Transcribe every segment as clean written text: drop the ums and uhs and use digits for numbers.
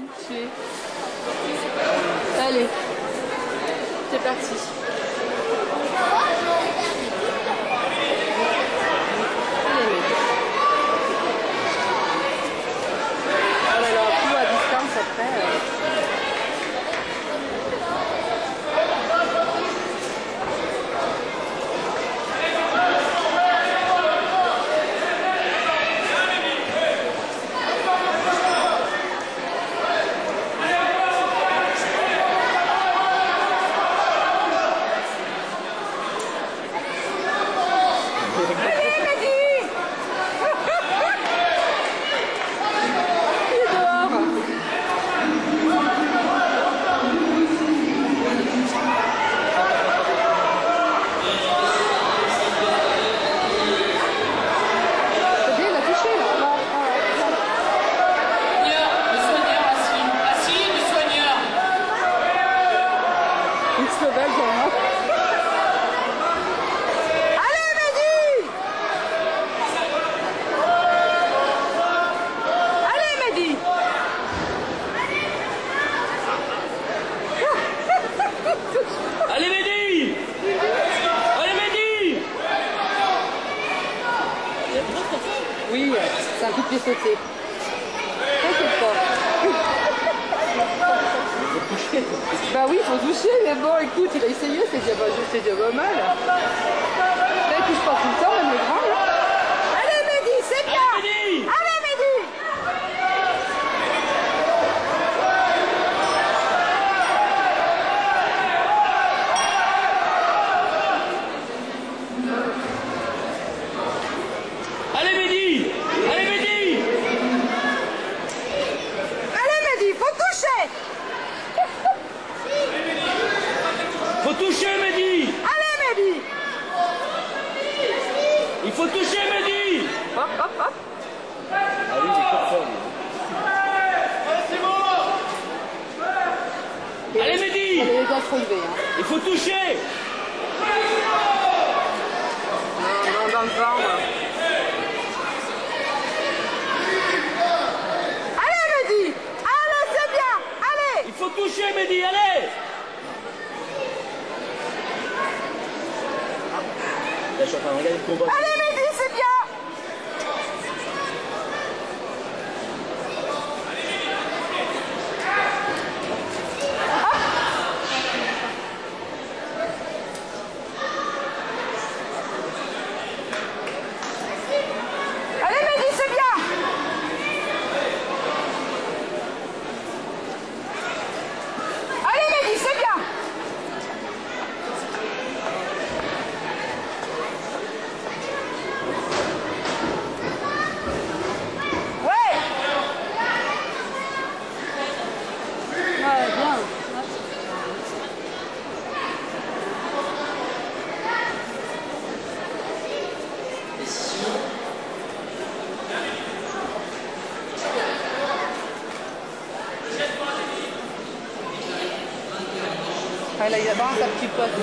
tuer. Allez, c'est parti. Alors, tout à distance après. Oui, c'est un coup de pied sauté. T'inquiète pas. Bah oui, il faut toucher, mais bon, écoute, il a essayé, c'est déjà pas mal. Là, il touche pas tout le temps, même le grand, là. Allez, Mehdi, c'est bien. Allez, Mehdi. Faut toucher, Mehdi! Allez, Mehdi! Il faut toucher, Mehdi! Hop, hop, hop! Ah oui, il est comme ça, lui. Allez, Mehdi! Allez, les gars se relever, hein. Il faut toucher! Non, dans le vent, là. Allez, Mehdi! Allez, c'est bien! Allez! Il faut toucher, Mehdi, allez! Là, je suis en train de regarder le combat. Allez, Mehdi, c'est bien! Allez, Mehdi, c'est bien! Allez, Mehdi, c'est bien! Ah, là, il avance un petit peu.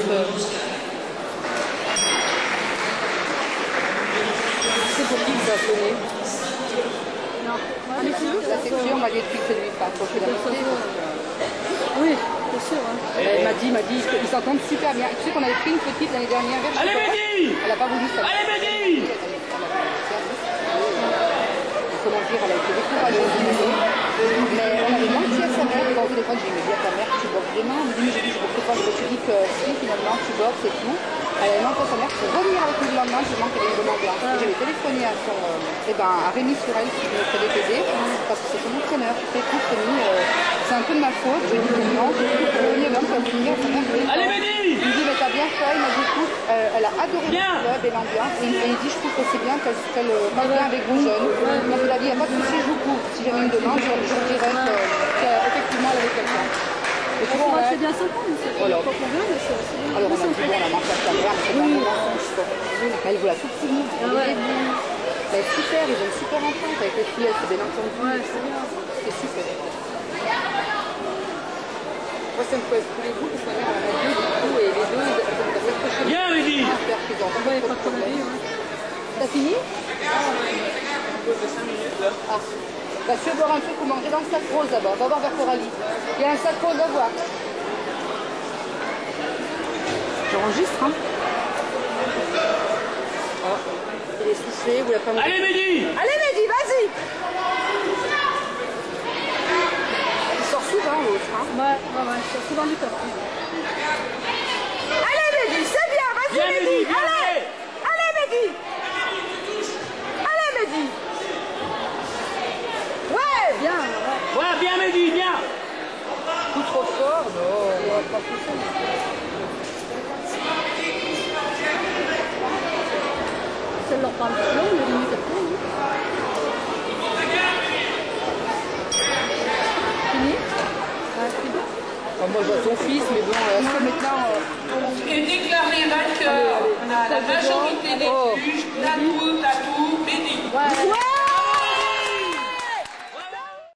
C'est pour qui que ça a sonné? Non. La section m'a dit que c'est lui, pas trop. Oui, c'est sûr. Hein. Elle m'a dit, ils s'entendent super bien. Tu sais qu'on avait pris une petite l'année dernière. Allez, Mehdi! Elle n'a pas voulu ça. Allez, Mehdi! Comment dire, elle a été décourageuse, mais on avait menti à sa mère quand au téléphone, j'ai dit à ta mère, tu boxes demain. Elle me dit, mais je boxe pas, je me suis dit que si finalement tu boxes et tout. Elle avait menti à sa mère pour revenir avec nous le lendemain, tellement qu'elle avait une bonne ambiance. J'avais téléphoné à son, à Rémi Surel qui venait près d'aider, parce que c'est son entraîneur. Tu sais, écoute, Rémi, c'est un peu de ma faute, je lui ai dit non, premier homme qui va venir, sa mère, allez, Mehdi! Il me dit, mais t'as bien fait, il m'a dit, écoute, elle a adoré le club et l'ambiance, et il dit, je trouve que c'est bien qu'elle passe bien avec vos jeunes. Donc il a dit, il n'y a pas de souci, je vous couvre. Si jamais une demande, je vous dirais qu'effectivement elle avait quelqu'un. Et puis bon, c'est bien sympa, mais c'est pas combien, mais c'est assez bien. Alors on a dit, bon, on a marqué à sa mère, mais c'est pas un bon enfant. Elle voit tout petit nous. C'est super, ils ont une super entente avec les filles, c'est bien entendu. Ouais, c'est bien. C'est super. Moi, ça me fait tous les bouts, parce que ma mère, elle en a deux, du coup, et les deux, elles ont quelque chose. Viens, Mehdi! Ouais, pas trop d'avis, ouais. T'as fini? Ah, on a une pause de 5 minutes, là. Ah. Bah, si tu veux boire un truc ou manger dans le sac rose là-bas, va voir vers Coralie. Il y a un sac rose à voir. J'enregistre, hein. Oh, il est soufflé, vous l'avez pas montré. Allez, Mehdi! Allez, Mehdi, vas-y! Il sort souvent, l'autre, hein. Ouais, il sort souvent du corps. Allez, Mehdi, c'est bien, vas-y, Viens, Mehdi! Mehdi, viens, Allez! Allez, Mehdi! Allez, Mehdi! Ouais! Bien, ouais. Voilà, bien, Mehdi, bien! Tout trop fort? Non, pas tout ça. Ça leur parle plus long, mais limite après. Fini? Ouais, c'est bon. Enfin, moi, je vois son fils, mais bon, est-ce que maintenant... Et déclarer vainqueur à la majorité des juges, Tatou, Mehdi. Ouais.